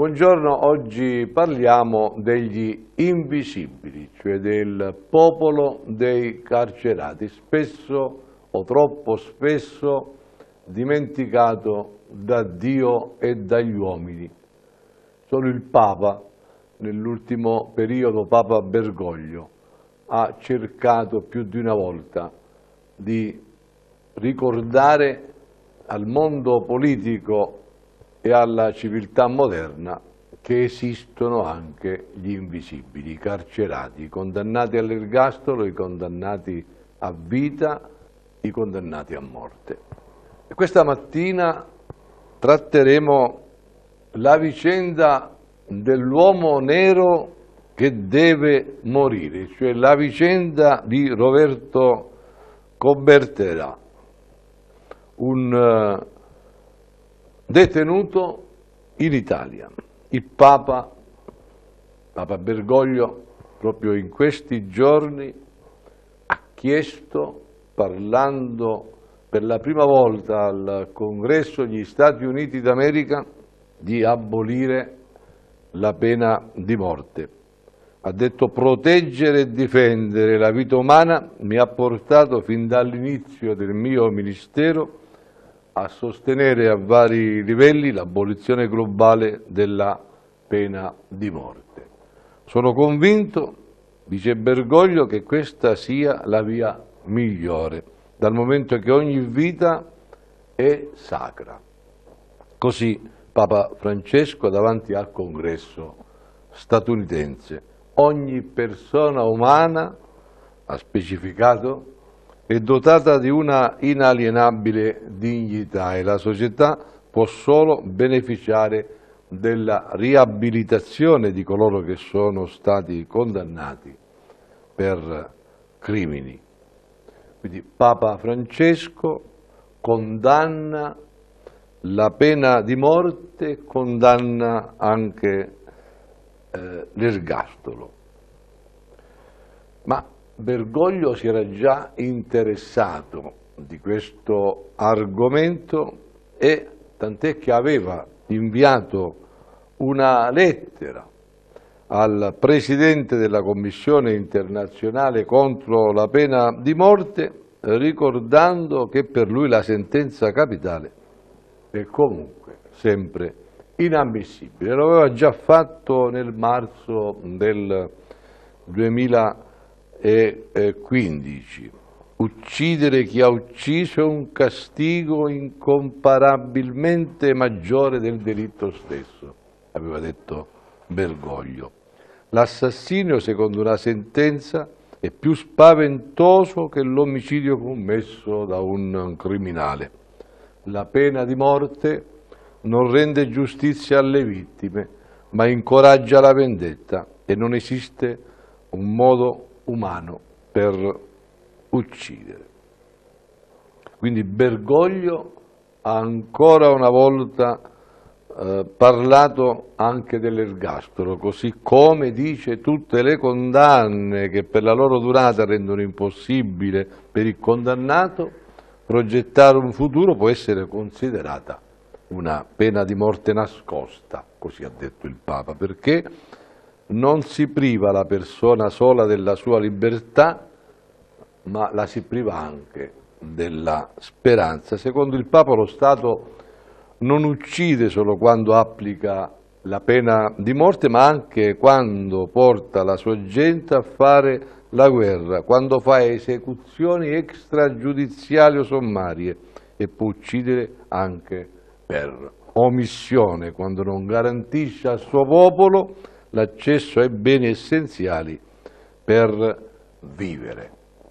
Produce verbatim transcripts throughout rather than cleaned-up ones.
Buongiorno, oggi parliamo degli invisibili, cioè del popolo dei carcerati, spesso o troppo spesso dimenticato da Dio e dagli uomini. Solo il Papa, nell'ultimo periodo, Papa Bergoglio, ha cercato più di una volta di ricordare al mondo politico e alla civiltà moderna che esistono anche gli invisibili, i carcerati, i condannati all'ergastolo, i condannati a vita, i condannati a morte. E questa mattina tratteremo la vicenda dell'uomo nero che deve morire, cioè la vicenda di Roberto Coberterà, un detenuto in Italia. Il Papa, Papa Bergoglio, proprio in questi giorni ha chiesto, parlando per la prima volta al Congresso degli Stati Uniti d'America, di abolire la pena di morte. Ha detto: proteggere e difendere la vita umana mi ha portato fin dall'inizio del mio ministero a sostenere a vari livelli l'abolizione globale della pena di morte. Sono convinto, dice Bergoglio, che questa sia la via migliore, dal momento che ogni vita è sacra. Così Papa Francesco davanti al Congresso statunitense: ogni persona umana, ha specificato, è dotata di una inalienabile dignità e la società può solo beneficiare della riabilitazione di coloro che sono stati condannati per crimini. Quindi Papa Francesco condanna la pena di morte, condanna anche eh, l'ergastolo. Ma Bergoglio si era già interessato di questo argomento, e tant'è che aveva inviato una lettera al Presidente della Commissione internazionale contro la pena di morte, ricordando che per lui la sentenza capitale è comunque sempre inammissibile. Lo aveva già fatto nel marzo del duemilaquindici. Uccidere chi ha ucciso è un castigo incomparabilmente maggiore del delitto stesso, aveva detto Bergoglio. L'assassinio, secondo una sentenza, è più spaventoso che l'omicidio commesso da un criminale. La pena di morte non rende giustizia alle vittime, ma incoraggia la vendetta, e non esiste un modo umano per uccidere. Quindi Bergoglio ha ancora una volta eh, parlato anche dell'ergastolo, così come dice tutte le condanne che per la loro durata rendono impossibile per il condannato progettare un futuro, può essere considerata una pena di morte nascosta, così ha detto il Papa, perché non si priva la persona sola della sua libertà, ma la si priva anche della speranza. Secondo il Papa, lo Stato non uccide solo quando applica la pena di morte, ma anche quando porta la sua gente a fare la guerra, quando fa esecuzioni extragiudiziali o sommarie, e può uccidere anche per omissione, quando non garantisce al suo popolo l'accesso ai beni essenziali per vivere.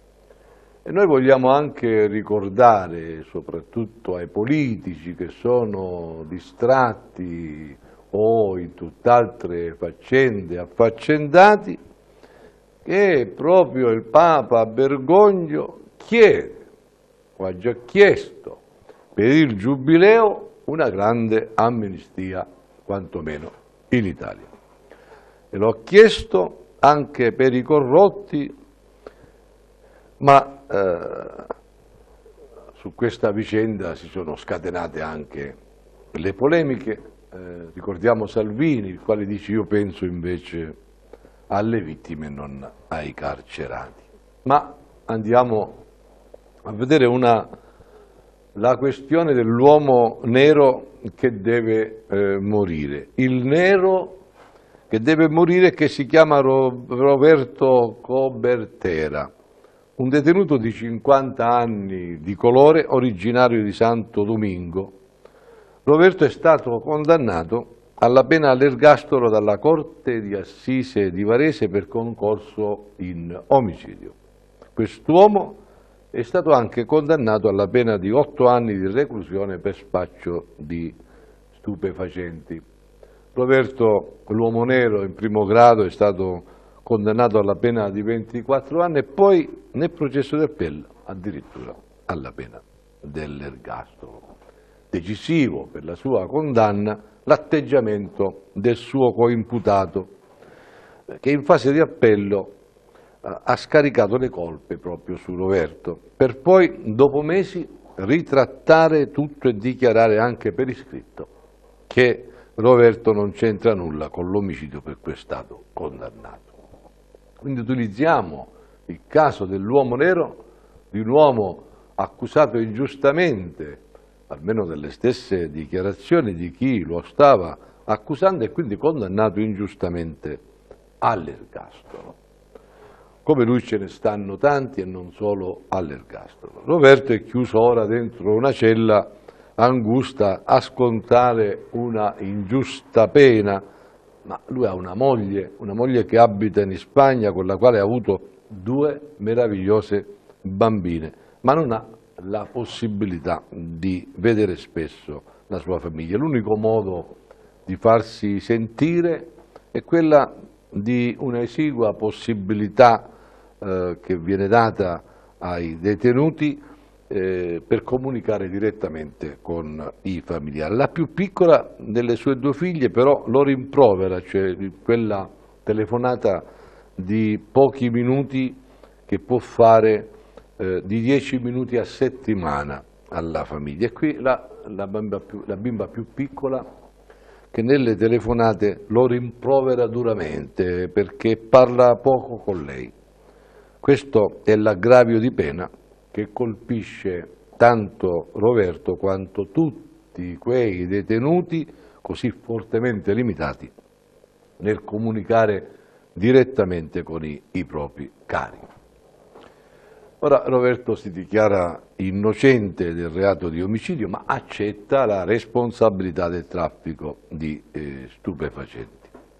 E noi vogliamo anche ricordare, soprattutto ai politici che sono distratti o in tutt'altre faccende affaccendati, che proprio il Papa Bergoglio chiede, o ha già chiesto, per il Giubileo una grande amnistia, quantomeno in Italia. E l'ho chiesto anche per i corrotti, ma eh, su questa vicenda si sono scatenate anche le polemiche, eh, ricordiamo Salvini, il quale dice io penso invece alle vittime e non ai carcerati. Ma andiamo a vedere una, la questione dell'uomo nero che deve eh, morire. Il nero che deve morire, che si chiama Roberto Cobertera, un detenuto di cinquanta anni di colore, originario di Santo Domingo. Roberto è stato condannato alla pena all'ergastolo dalla Corte di Assise di Varese per concorso in omicidio. Quest'uomo è stato anche condannato alla pena di otto anni di reclusione per spaccio di stupefacenti. Roberto, l'uomo nero in primo grado, è stato condannato alla pena di ventiquattro anni e poi nel processo d'appello addirittura alla pena dell'ergastolo. Decisivo per la sua condanna l'atteggiamento del suo coimputato, che in fase di appello ha scaricato le colpe proprio su Roberto, per poi, dopo mesi, ritrattare tutto e dichiarare anche per iscritto che Roberto non c'entra nulla con l'omicidio per cui è stato condannato. Quindi utilizziamo il caso dell'uomo nero, di un uomo accusato ingiustamente, almeno delle stesse dichiarazioni di chi lo stava accusando, e quindi condannato ingiustamente all'ergastolo. Come lui ce ne stanno tanti e non solo all'ergastolo. Roberto è chiuso ora dentro una cella angusta a scontare una ingiusta pena, ma lui ha una moglie, una moglie che abita in Spagna, con la quale ha avuto due meravigliose bambine, ma non ha la possibilità di vedere spesso la sua famiglia. L'unico modo di farsi sentire è quella di una esigua possibilità eh, che viene data ai detenuti eh, per comunicare direttamente con i familiari. La più piccola delle sue due figlie però lo rimprovera, cioè quella telefonata di pochi minuti che può fare eh, di dieci minuti a settimana alla famiglia. E qui la, la, bimba più, la bimba più piccola, che nelle telefonate lo rimprovera duramente perché parla poco con lei. Questo è l'aggravio di pena che colpisce tanto Roberto quanto tutti quei detenuti così fortemente limitati nel comunicare direttamente con i, i propri cari. Ora Roberto si dichiara innocente del reato di omicidio, ma accetta la responsabilità del traffico di eh, stupefacenti.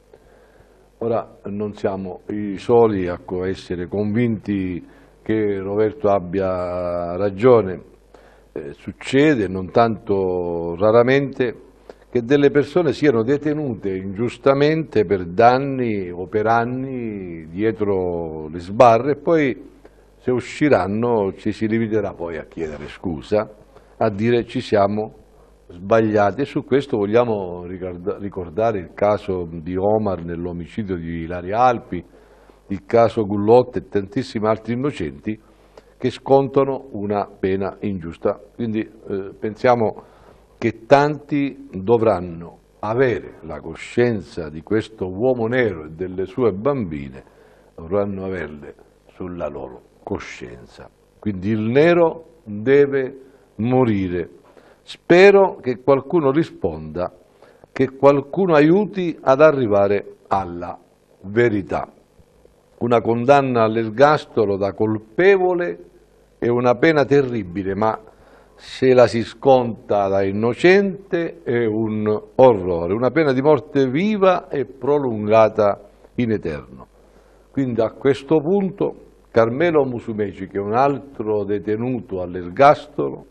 Ora non siamo i soli a essere convinti che Roberto abbia ragione. Eh, succede, non tanto raramente, che delle persone siano detenute ingiustamente per danni o per anni dietro le sbarre e poi, se usciranno, ci si limiterà poi a chiedere scusa, a dire ci siamo sbagliati. E su questo vogliamo ricordare il caso di Omar nell'omicidio di Ilaria Alpi, il caso Gullotta e tantissimi altri innocenti che scontano una pena ingiusta. Quindi eh, pensiamo che tanti dovranno avere la coscienza di questo uomo nero e delle sue bambine, dovranno averle sulla loro coscienza. Quindi il nero deve morire. Spero che qualcuno risponda, che qualcuno aiuti ad arrivare alla verità. Una condanna all'ergastolo da colpevole è una pena terribile, ma se la si sconta da innocente è un orrore, una pena di morte viva e prolungata in eterno. Quindi a questo punto Carmelo Musumeci, che è un altro detenuto all'ergastolo,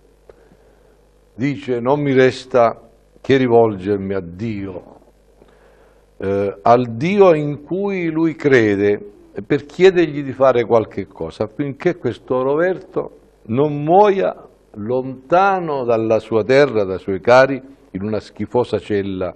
dice: non mi resta che rivolgermi a Dio, eh, al Dio in cui lui crede, per chiedergli di fare qualche cosa affinché questo Roberto non muoia lontano dalla sua terra, dai suoi cari, in una schifosa cella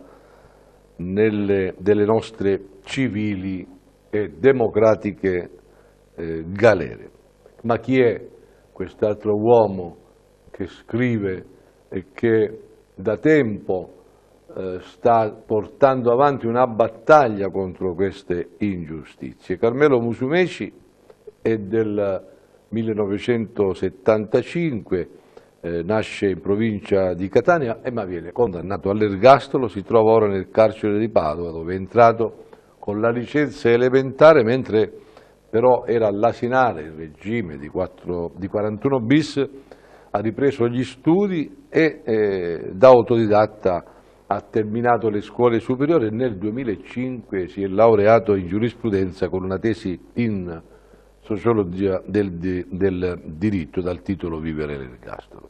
nelle, delle nostre civili e democratiche eh, galere. Ma chi è quest'altro uomo che scrive e che da tempo eh, sta portando avanti una battaglia contro queste ingiustizie. Carmelo Musumeci è del millenovecentosettantacinque, eh, nasce in provincia di Catania e ma viene condannato all'ergastolo, si trova ora nel carcere di Padova, dove è entrato con la licenza elementare, mentre però era all'Asinale, il regime di, di quarantuno bis, ha ripreso gli studi e eh, da autodidatta ha terminato le scuole superiori e nel duemilacinque si è laureato in giurisprudenza con una tesi in sociologia del, del diritto dal titolo Vivere l'ergastolo.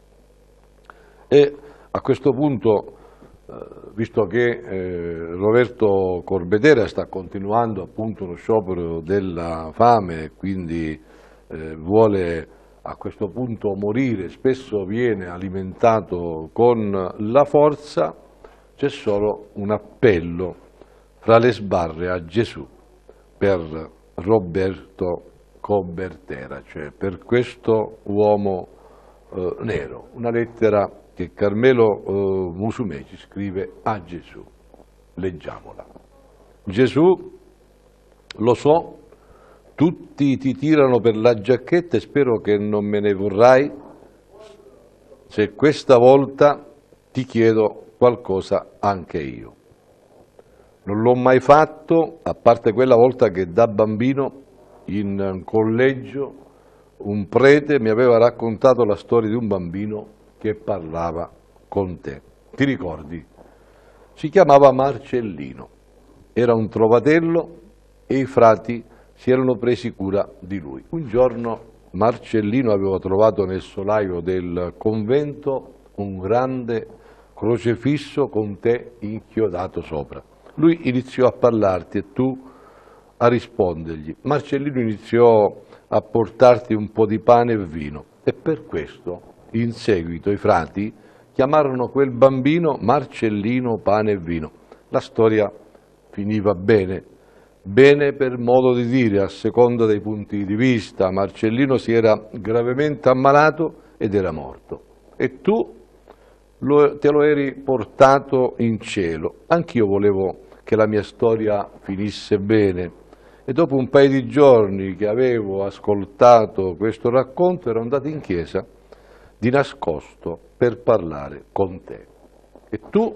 E a questo punto, eh, visto che eh, Roberto Corbetera sta continuando appunto uno sciopero della fame, quindi eh, vuole a questo punto morire, spesso viene alimentato con la forza, c'è solo un appello fra le sbarre a Gesù per Roberto Corbetera, cioè per questo uomo eh, nero, una lettera che Carmelo eh, Musumeci scrive a Gesù. Leggiamola. Gesù, lo so, tutti ti tirano per la giacchetta e spero che non me ne vorrai se questa volta ti chiedo qualcosa anche io. Non l'ho mai fatto, a parte quella volta che da bambino in collegio un prete mi aveva raccontato la storia di un bambino che parlava con te. Ti ricordi? Si chiamava Marcellino, era un trovatello e i frati si erano presi cura di lui. Un giorno Marcellino aveva trovato nel solaio del convento un grande crocefisso con te inchiodato sopra. Lui iniziò a parlarti e tu a rispondergli. Marcellino iniziò a portarti un po' di pane e vino e per questo in seguito i frati chiamarono quel bambino Marcellino pane e vino. La storia finiva bene, bene per modo di dire, a seconda dei punti di vista. Marcellino si era gravemente ammalato ed era morto e tu lo, te lo eri portato in cielo. Anch'io volevo che la mia storia finisse bene e dopo un paio di giorni che avevo ascoltato questo racconto ero andato in chiesa di nascosto per parlare con te e tu,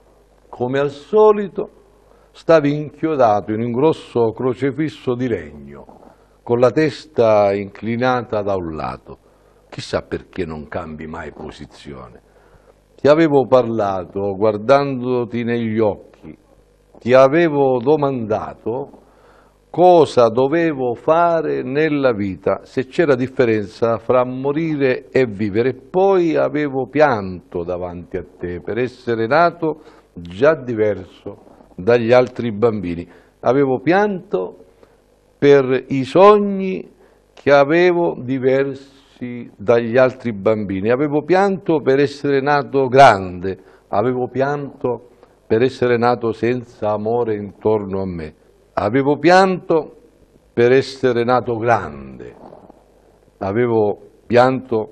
come al solito, stavi inchiodato in un grosso crocefisso di legno con la testa inclinata da un lato. Chissà perché non cambi mai posizione. Ti avevo parlato guardandoti negli occhi, ti avevo domandato cosa dovevo fare nella vita, se c'era differenza fra morire e vivere, poi avevo pianto davanti a te per essere nato già diverso dagli altri bambini, avevo pianto per i sogni che avevo diversi dagli altri bambini, avevo pianto per essere nato grande, avevo pianto per essere nato senza amore intorno a me. Avevo pianto per essere nato grande, avevo pianto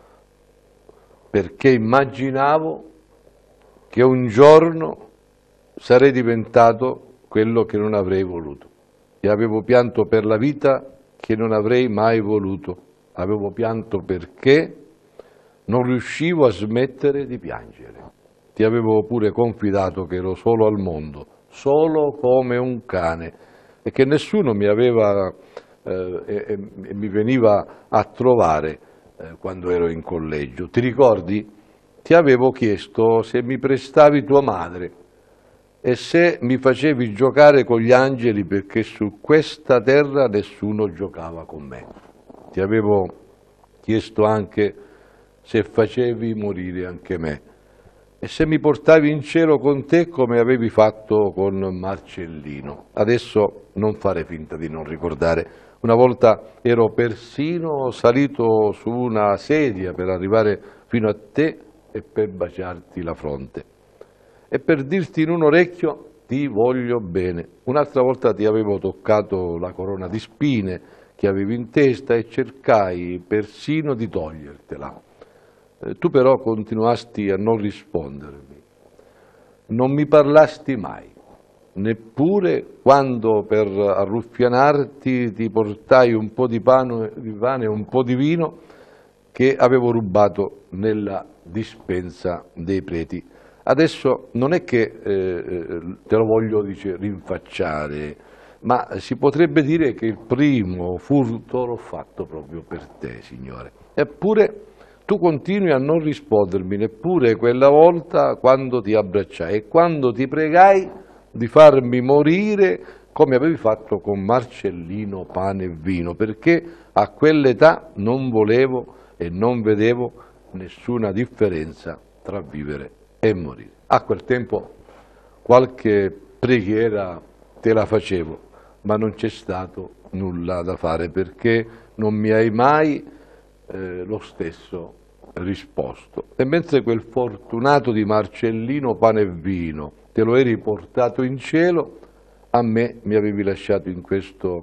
perché immaginavo che un giorno sarei diventato quello che non avrei voluto. E avevo pianto per la vita che non avrei mai voluto. Avevo pianto perché non riuscivo a smettere di piangere. Ti avevo pure confidato che ero solo al mondo, solo come un cane e che nessuno mi aveva eh, e, e mi veniva a trovare eh, quando ero in collegio. Ti ricordi? Ti avevo chiesto se mi prestavi tua madre e se mi facevi giocare con gli angeli perché su questa terra nessuno giocava con me. Ti avevo chiesto anche se facevi morire anche me. E se mi portavi in cielo con te come avevi fatto con Marcellino. Adesso non fare finta di non ricordare. Una volta ero persino salito su una sedia per arrivare fino a te e per baciarti la fronte. E per dirti in un orecchio ti voglio bene. Un'altra volta ti avevo toccato la corona di spine che avevi in testa e cercai persino di togliertela. Tu però continuasti a non rispondermi. non mi parlasti mai, neppure quando per arruffianarti ti portai un po' di pane, di pane e un po' di vino che avevo rubato nella dispensa dei preti. Adesso non è che eh, te lo voglio, dice, rinfacciare, ma si potrebbe dire che il primo furto l'ho fatto proprio per te, Signore. Eppure tu continui a non rispondermi neppure quella volta quando ti abbracciai e quando ti pregai di farmi morire come avevi fatto con Marcellino, pane e vino, perché a quell'età non volevo e non vedevo nessuna differenza tra vivere e morire. A quel tempo qualche preghiera te la facevo, ma non c'è stato nulla da fare perché non mi hai mai eh, lo stesso risposto. E mentre quel fortunato di Marcellino, pane e vino, te lo eri portato in cielo, a me mi avevi lasciato in questo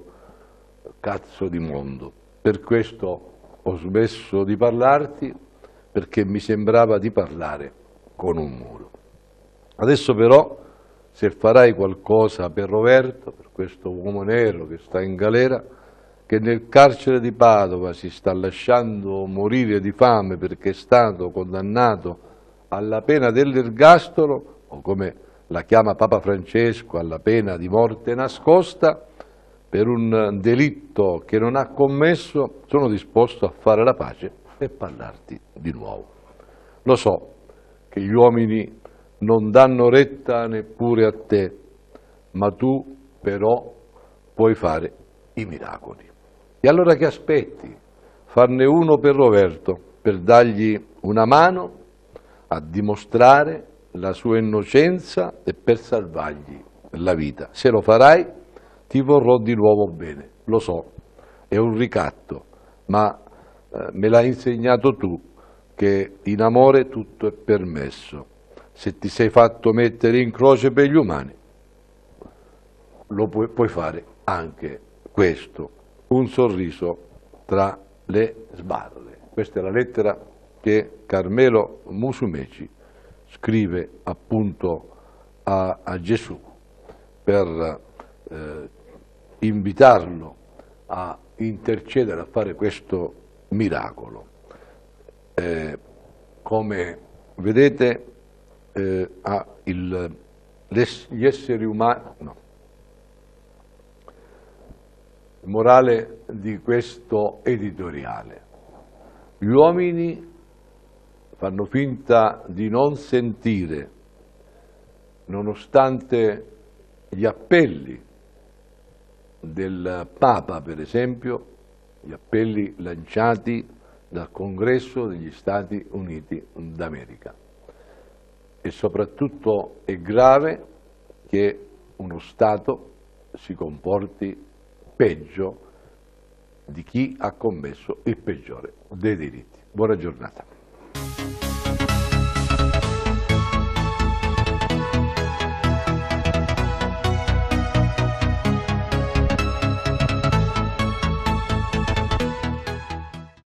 cazzo di mondo. Per questo ho smesso di parlarti, perché mi sembrava di parlare con un muro. Adesso però, se farai qualcosa per Roberto, per questo uomo nero che sta in galera, che nel carcere di Padova si sta lasciando morire di fame perché è stato condannato alla pena dell'ergastolo, o come la chiama Papa Francesco, alla pena di morte nascosta, per un delitto che non ha commesso, sono disposto a fare la pace e parlarti di nuovo. Lo so che gli uomini non danno retta neppure a te, ma tu però puoi fare i miracoli. E allora che aspetti? Farne uno per Roberto, per dargli una mano a dimostrare la sua innocenza e per salvargli la vita. Se lo farai, ti vorrò di nuovo bene, lo so, è un ricatto, ma eh, me l'hai insegnato tu, che in amore tutto è permesso. Se ti sei fatto mettere in croce per gli umani, lo puoi, puoi fare anche questo, un sorriso tra le sbarre. Questa è la lettera che Carmelo Musumeci scrive appunto a, a Gesù per eh, invitarlo a intercedere, a fare questo miracolo. Eh, come vedete eh, ha il, gli esseri umani, no, morale di questo editoriale: gli uomini fanno finta di non sentire, nonostante gli appelli del Papa, per esempio, gli appelli lanciati dal Congresso degli Stati Uniti d'America. E soprattutto è grave che uno Stato si comporti peggio di chi ha commesso il peggiore dei delitti. Buona giornata.